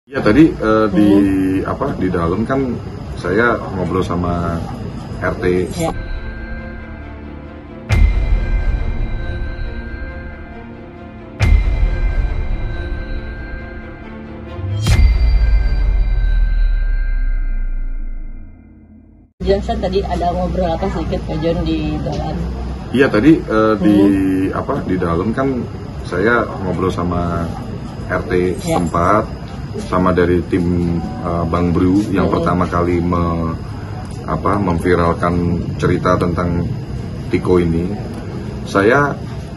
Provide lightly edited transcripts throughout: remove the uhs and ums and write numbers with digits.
Ya tadi di dalam kan saya ngobrol sama RT. Ya. Johnson tadi ada ngobrol apa sedikit Pak John di dalam? Iya tadi di dalam kan saya ngobrol sama RT setempat. Sama dari tim Bang Bru yang pertama kali memviralkan cerita tentang Tiko ini, saya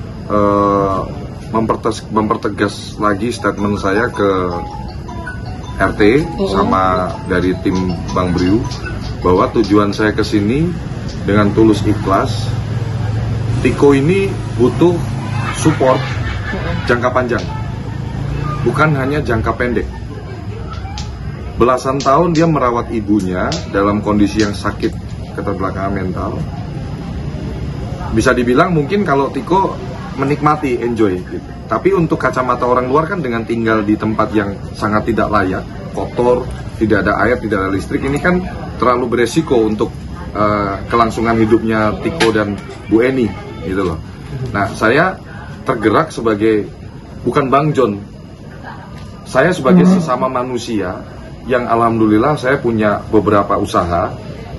mempertegas lagi statement saya ke RT sama dari tim Bang Bru bahwa tujuan saya ke sini dengan tulus ikhlas. Tiko ini butuh support jangka panjang, bukan hanya jangka pendek. Belasan tahun dia merawat ibunya dalam kondisi yang sakit keterbelakangan mental. Bisa dibilang mungkin kalau Tiko menikmati, enjoy gitu. Tapi untuk kacamata orang luar kan dengan tinggal di tempat yang sangat tidak layak, kotor, tidak ada air, tidak ada listrik, ini kan terlalu beresiko untuk kelangsungan hidupnya Tiko dan Bu Eni gitu loh. Nah, saya tergerak sebagai, bukan Bang John, saya sebagai sesama manusia yang alhamdulillah saya punya beberapa usaha.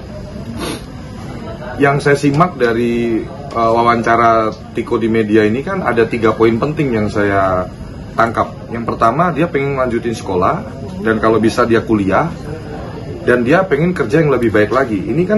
Yang saya simak dari wawancara Tiko di media ini kan ada 3 poin penting yang saya tangkap. Yang pertama, dia pengen lanjutin sekolah dan kalau bisa dia kuliah, dan dia pengen kerja yang lebih baik lagi. Ini kan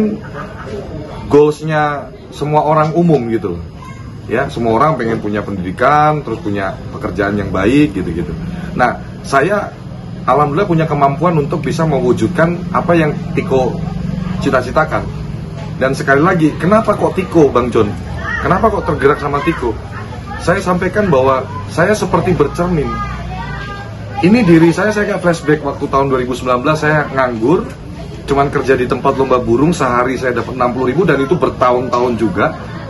goalsnya semua orang umum gitu loh. Ya, semua orang pengen punya pendidikan, terus punya pekerjaan yang baik gitu-gitu. Nah, saya alhamdulillah punya kemampuan untuk bisa mewujudkan apa yang Tiko cita-citakan. Dan sekali lagi, kenapa kok Tiko, Bang John? Kenapa kok tergerak sama Tiko? Saya sampaikan bahwa saya seperti bercermin. Ini diri saya kayak flashback waktu tahun 2019 saya nganggur, cuman kerja di tempat lomba burung, sehari saya dapat 60.000 dan itu bertahun-tahun juga.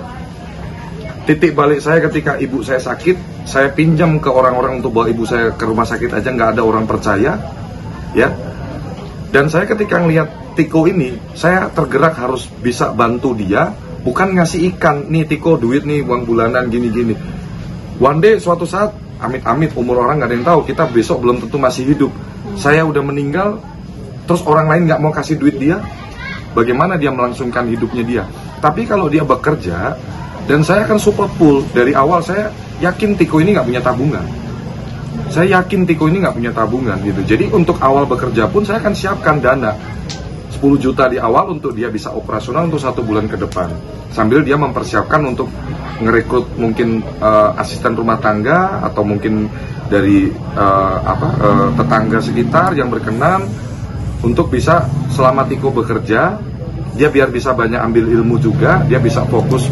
Titik balik saya ketika ibu saya sakit, saya pinjam ke orang-orang untuk bawa ibu saya ke rumah sakit aja, nggak ada orang percaya, ya. Dan saya ketika ngelihat Tiko ini, saya tergerak harus bisa bantu dia, bukan ngasih ikan, nih Tiko duit nih, uang bulanan gini-gini. One day suatu saat, amit-amit umur orang nggak ada yang tahu, kita besok belum tentu masih hidup. Saya udah meninggal, terus orang lain nggak mau kasih duit dia, bagaimana dia melangsungkan hidupnya dia? Tapi kalau dia bekerja, dan saya akan support full dari awal. Saya yakin Tiko ini nggak punya tabungan. Saya yakin Tiko ini nggak punya tabungan gitu. Jadi untuk awal bekerja pun saya akan siapkan dana 10 juta di awal untuk dia bisa operasional untuk 1 bulan ke depan. Sambil dia mempersiapkan untuk ngerekrut mungkin asisten rumah tangga atau mungkin dari tetangga sekitar yang berkenan untuk bisa selama Tiko bekerja, dia biar bisa banyak ambil ilmu juga, dia bisa fokus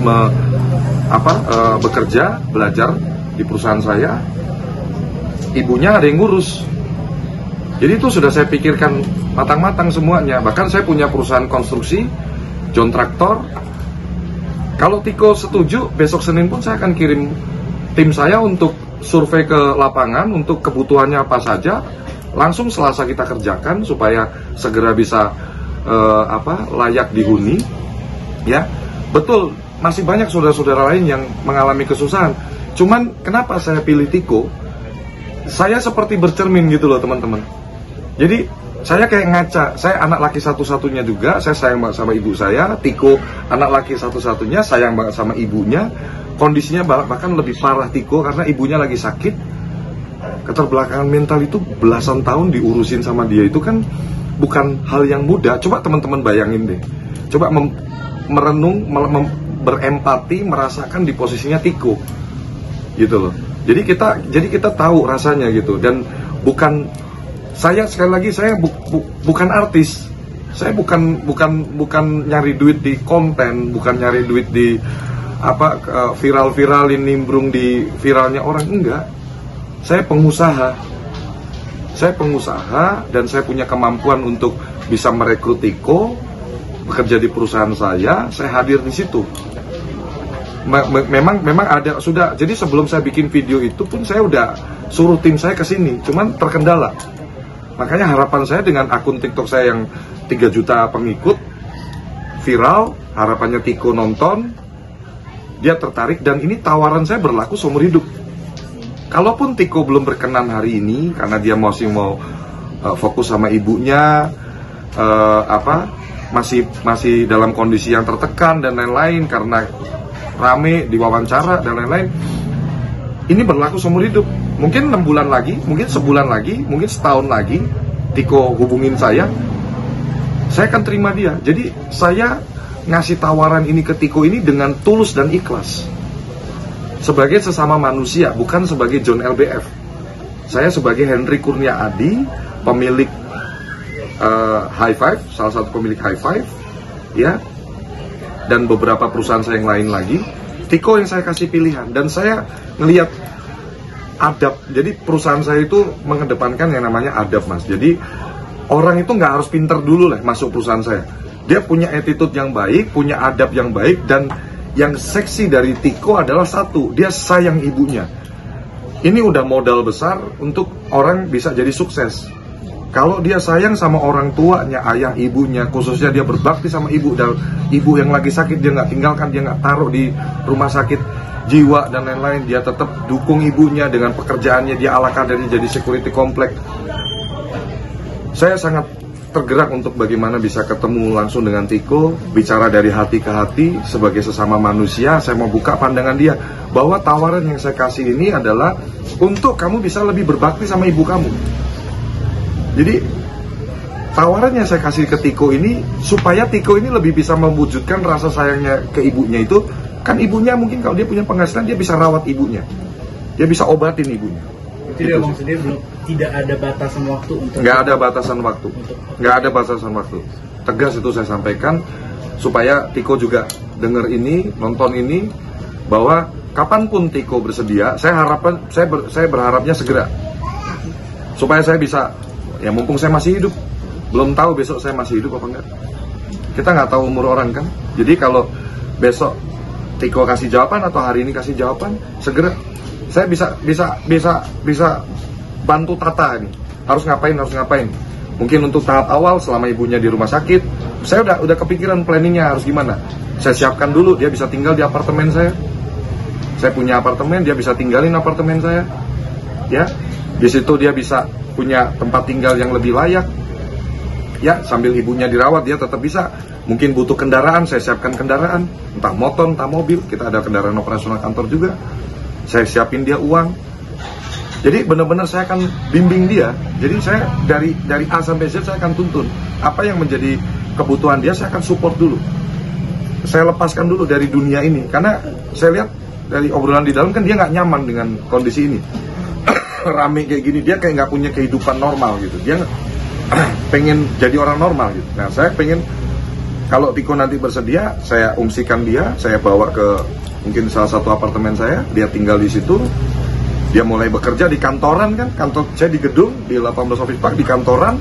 bekerja, belajar di perusahaan saya. Ibunya ada yang ngurus. Jadi itu sudah saya pikirkan matang-matang semuanya. Bahkan saya punya perusahaan konstruksi, John Traktor. Kalau Tiko setuju, besok Senin pun saya akan kirim tim saya untuk survei ke lapangan untuk kebutuhannya apa saja. Langsung Selasa kita kerjakan supaya segera bisa layak dihuni, ya. Betul, masih banyak saudara-saudara lain yang mengalami kesusahan. Cuman kenapa saya pilih Tiko? Saya seperti bercermin gitu loh teman-teman. Jadi saya kayak ngaca, saya anak laki satu-satunya juga, saya sayang banget sama ibu saya. Tiko anak laki satu-satunya, sayang banget sama ibunya. Kondisinya bahkan lebih parah Tiko karena ibunya lagi sakit. Keterbelakangan mental itu belasan tahun diurusin sama dia, itu kan bukan hal yang mudah. Coba teman-teman bayangin deh. Coba merenung, berempati, merasakan di posisinya Tiko. Gitu loh. Jadi kita tahu rasanya gitu. Dan bukan saya, sekali lagi saya bukan artis. Saya bukan nyari duit di konten, bukan nyari duit di viral-viralin, nimbrung di viralnya orang, enggak. Saya pengusaha dan saya punya kemampuan untuk bisa merekrut Tiko bekerja di perusahaan saya hadir di situ. Memang ada sudah. Jadi sebelum saya bikin video itu pun saya udah suruh tim saya ke sini, cuman terkendala. Makanya harapan saya dengan akun TikTok saya yang 3 juta pengikut, viral, harapannya Tiko nonton, dia tertarik, dan ini tawaran saya berlaku seumur hidup. Kalaupun Tiko belum berkenan hari ini, karena dia masih mau fokus sama ibunya, masih dalam kondisi yang tertekan dan lain-lain, karena rame diwawancara dan lain-lain, ini berlaku seumur hidup. Mungkin 6 bulan lagi, mungkin sebulan lagi, mungkin setahun lagi, Tiko hubungin saya akan terima dia. Jadi saya ngasih tawaran ini ke Tiko ini dengan tulus dan ikhlas, sebagai sesama manusia, bukan sebagai John LBF. Saya sebagai Henry Kurnia Adi, pemilik High Five, salah satu pemilik High Five, ya, dan beberapa perusahaan saya yang lain lagi. Tiko yang saya kasih pilihan, dan saya ngelihat adab. Jadi perusahaan saya itu mengedepankan yang namanya adab, Mas. Jadi orang itu nggak harus pinter dulu lah masuk perusahaan saya. Dia punya attitude yang baik, punya adab yang baik, dan yang seksi dari Tiko adalah satu, dia sayang ibunya. Ini udah modal besar untuk orang bisa jadi sukses. Kalau dia sayang sama orang tuanya, ayah ibunya, khususnya dia berbakti sama ibu, dan ibu yang lagi sakit dia nggak tinggalkan, dia nggak taruh di rumah sakit jiwa dan lain-lain, dia tetap dukung ibunya dengan pekerjaannya, dia ala kadarnya jadi security komplek. Saya sangat tergerak untuk bagaimana bisa ketemu langsung dengan Tiko, bicara dari hati ke hati sebagai sesama manusia. Saya mau buka pandangan dia bahwa tawaran yang saya kasih ini adalah untuk kamu bisa lebih berbakti sama ibu kamu. Jadi tawaran yang saya kasih ke Tiko ini supaya Tiko ini lebih bisa mewujudkan rasa sayangnya ke ibunya itu. Kan ibunya mungkin kalau dia punya penghasilan, dia bisa rawat ibunya, dia bisa obatin ibunya. Jadi abang sendiri belum, tidak ada batasan waktu untuk? Nggak ada batasan waktu, nggak ada batasan waktu. Tegas itu saya sampaikan supaya Tiko juga dengar ini, nonton ini, bahwa kapanpun Tiko bersedia, saya berharapnya segera, supaya saya bisa, ya mumpung saya masih hidup, belum tahu besok saya masih hidup apa enggak. Kita nggak tahu umur orang kan. Jadi kalau besok Tiko kasih jawaban atau hari ini kasih jawaban, segera saya bisa bantu tata ini. Harus ngapain. Mungkin untuk tahap awal selama ibunya di rumah sakit, saya udah kepikiran planningnya harus gimana. Saya siapkan dulu, dia bisa tinggal di apartemen saya. Saya punya apartemen, dia bisa tinggalin apartemen saya. Ya, di situ dia bisa punya tempat tinggal yang lebih layak. Ya, sambil ibunya dirawat, dia tetap bisa. Mungkin butuh kendaraan, saya siapkan kendaraan, entah motor, entah mobil. Kita ada kendaraan operasional kantor juga. Saya siapin dia uang. Jadi benar-benar saya akan bimbing dia. Jadi saya dari A sampai Z saya akan tuntun. Apa yang menjadi kebutuhan dia, saya akan support dulu. Saya lepaskan dulu dari dunia ini. Karena saya lihat dari obrolan di dalam kan dia nggak nyaman dengan kondisi ini. Rame kayak gini, dia kayak nggak punya kehidupan normal gitu. Dia pengen jadi orang normal gitu. Nah, saya pengen kalau Tiko nanti bersedia, saya ungsikan dia, saya bawa ke mungkin salah satu apartemen saya, dia tinggal di situ, dia mulai bekerja di kantoran kan, kantor saya di gedung, di 18 Office Park, di kantoran,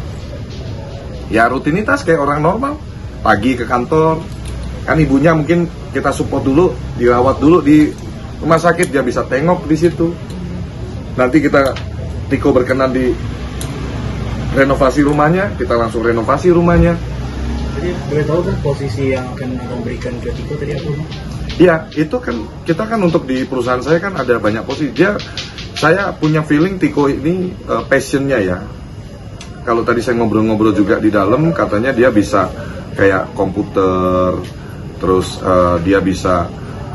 ya rutinitas kayak orang normal, pagi ke kantor, kan ibunya mungkin kita support dulu, dirawat dulu di rumah sakit, dia bisa tengok di situ, nanti Tiko berkenan di renovasi rumahnya, kita langsung renovasi rumahnya. Jadi boleh tahu kan posisi yang akan abang berikan ke Tiko tadi apa? Iya, itu kan kita kan untuk di perusahaan saya kan ada banyak posisi. Saya punya feeling Tiko ini passionnya ya. Kalau tadi saya ngobrol-ngobrol juga di dalam, katanya dia bisa kayak komputer, terus dia bisa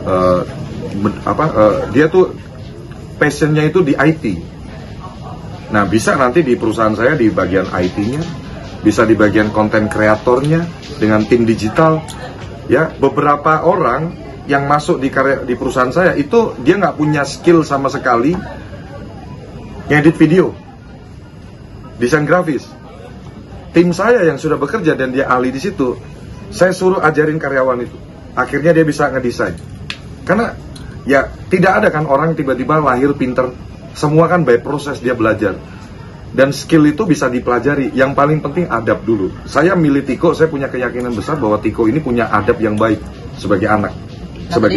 dia tuh passionnya itu di IT. Nah, bisa nanti di perusahaan saya di bagian IT-nya, bisa di bagian konten kreatornya dengan tim digital. Ya, beberapa orang yang masuk di perusahaan saya itu dia nggak punya skill sama sekali ngedit video, desain grafis. Tim saya yang sudah bekerja dan dia ahli di situ, saya suruh ajarin karyawan itu. Akhirnya dia bisa ngedesain. Karena ya tidak ada kan orang tiba-tiba lahir pinter. Semua kan by proses dia belajar. Dan skill itu bisa dipelajari. Yang paling penting adab dulu. Saya milih Tiko, saya punya keyakinan besar bahwa Tiko ini punya adab yang baik sebagai anak,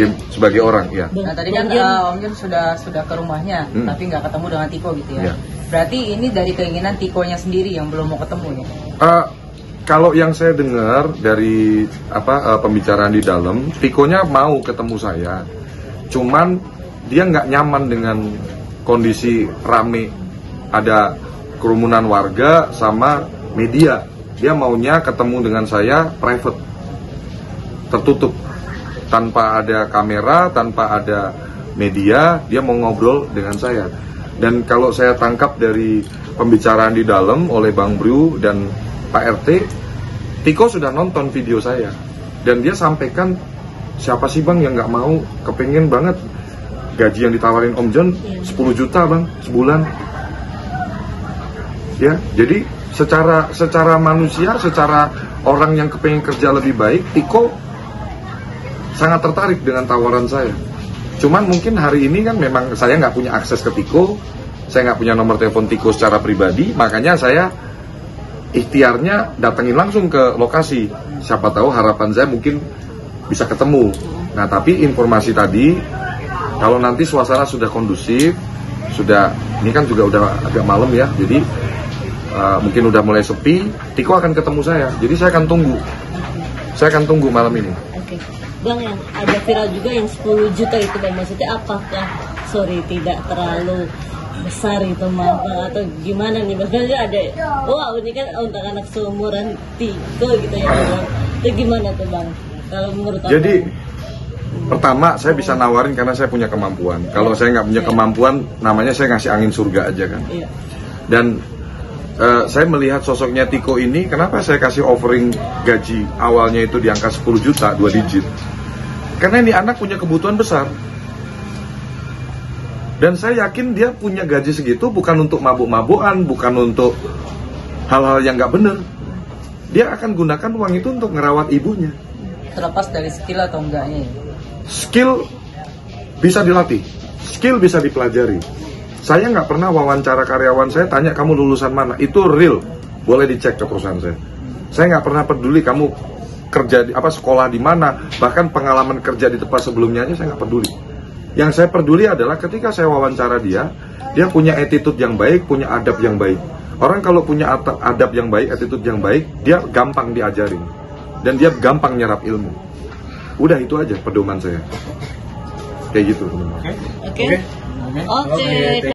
sebagai orang. Ya. Nah tadi kan Om Jun sudah ke rumahnya, tapi nggak ketemu dengan Tiko gitu ya. Berarti ini dari keinginan Tikonya sendiri yang belum mau ketemu ya? Kalau yang saya dengar dari pembicaraan di dalam, Tikonya mau ketemu saya, cuman dia nggak nyaman dengan kondisi rame, ada kerumunan warga sama media. Dia maunya ketemu dengan saya private, tertutup, tanpa ada kamera, tanpa ada media. Dia mau ngobrol dengan saya. Dan kalau saya tangkap dari pembicaraan di dalam oleh Bang Bru dan Pak RT, Tiko sudah nonton video saya dan dia sampaikan, siapa sih Bang yang nggak mau, kepengen banget gaji yang ditawarin Om John 10 juta Bang sebulan ya. Jadi secara manusia, secara orang yang kepengen kerja lebih baik, Tiko sangat tertarik dengan tawaran saya. Cuman mungkin hari ini kan memang saya nggak punya akses ke Tiko, saya nggak punya nomor telepon Tiko secara pribadi, makanya saya ikhtiarnya datengin langsung ke lokasi. Siapa tahu harapan saya mungkin bisa ketemu. Nah, tapi informasi tadi, kalau nanti suasana sudah kondusif, ini kan juga udah agak malam ya, jadi mungkin udah mulai sepi, Tiko akan ketemu saya. Jadi saya akan tunggu malam ini. Oke. Bang, yang ada viral juga yang 10 juta itu Bang, maksudnya apakah tidak terlalu besar itu Bang, atau gimana nih Bang? Kan ada, wow ini kan untuk anak seumuran Tiko gitu ya Bang. Itu gimana tuh Bang? Kalau menurut Jadi pertama saya bisa nawarin karena saya punya kemampuan. Kalau saya nggak punya kemampuan, namanya saya ngasih angin surga aja kan. Iya. Dan saya melihat sosoknya Tiko ini, kenapa saya kasih offering gaji awalnya itu di angka 10 juta 2 digit? Karena ini anak punya kebutuhan besar. Dan saya yakin dia punya gaji segitu bukan untuk mabuk-mabukan, bukan untuk hal-hal yang nggak bener. Dia akan gunakan uang itu untuk ngerawat ibunya. Terlepas dari skill atau enggaknya? Skill bisa dilatih, skill bisa dipelajari. Saya nggak pernah wawancara karyawan saya tanya kamu lulusan mana. Itu real, boleh dicek ke perusahaan saya. Saya nggak pernah peduli kamu kerja sekolah di mana, bahkan pengalaman kerja di tempat sebelumnya aja saya nggak peduli. Yang saya peduli adalah ketika saya wawancara dia punya attitude yang baik, punya adab yang baik. Orang kalau punya adab yang baik, attitude yang baik, dia gampang diajarin. Dan dia gampang nyerap ilmu. Udah itu aja pedoman saya. Kayak gitu teman-teman. Oke.